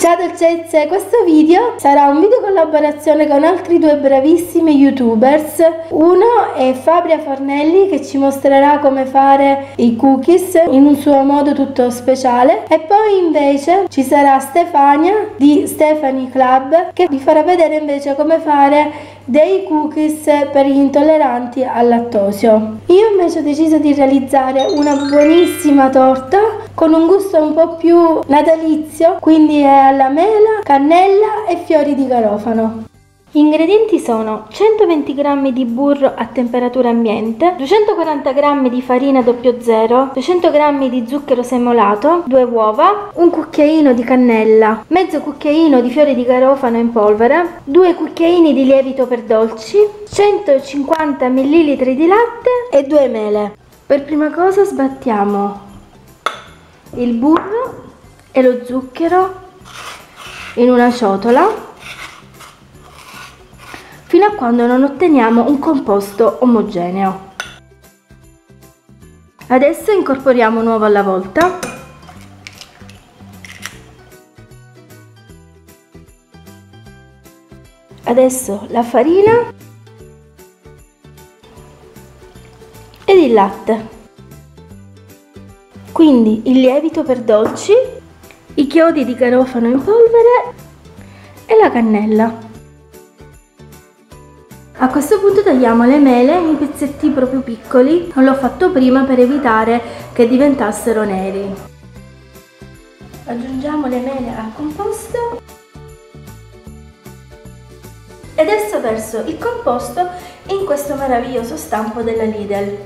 Ciao dolcezze, questo video sarà un video collaborazione con altri due bravissimi youtubers. Uno è Fabria Fornelli che ci mostrerà come fare i cookies in un suo modo tutto speciale, e poi invece ci sarà Stefania di Stephanie Club che vi farà vedere invece come fare dei cookies per gli intolleranti al lattosio. Io invece ho deciso di realizzare una buonissima torta con un gusto un po' più natalizio, quindi è alla mela, cannella e fiori di garofano. Gli ingredienti sono 120 g di burro a temperatura ambiente, 240 g di farina 00, 200 g di zucchero semolato, 2 uova, un cucchiaino di cannella, mezzo cucchiaino di fiori di garofano in polvere, 2 cucchiaini di lievito per dolci, 150 ml di latte e 2 mele. Per prima cosa sbattiamo il burro e lo zucchero in una ciotola fino a quando non otteniamo un composto omogeneo. Adesso incorporiamo un uovo alla volta. Adesso la farina ed il latte. Quindi il lievito per dolci, i chiodi di garofano in polvere e la cannella. A questo punto tagliamo le mele in pezzetti proprio piccoli, non l'ho fatto prima per evitare che diventassero neri. Aggiungiamo le mele al composto e adesso verso il composto in questo meraviglioso stampo della Lidl.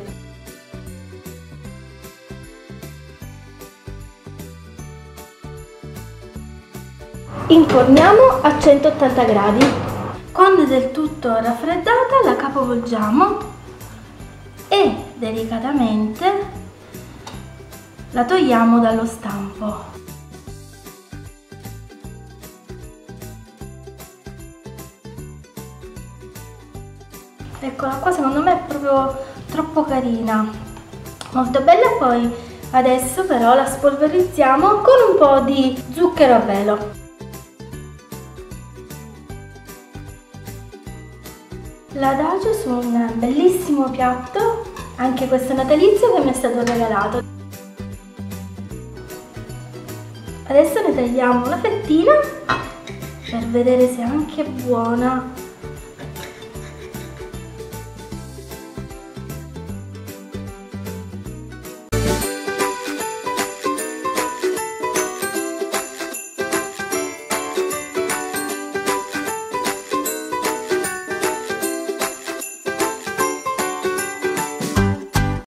Inforniamo a 180 gradi. Quando è del tutto raffreddata la capovolgiamo e delicatamente la togliamo dallo stampo. Eccola qua, secondo me è proprio troppo carina, molto bella. Poi adesso però la spolverizziamo con un po' di zucchero a velo. La adagio su un bellissimo piatto, anche questo natalizio che mi è stato regalato. Adesso ne tagliamo una fettina per vedere se è anche buona.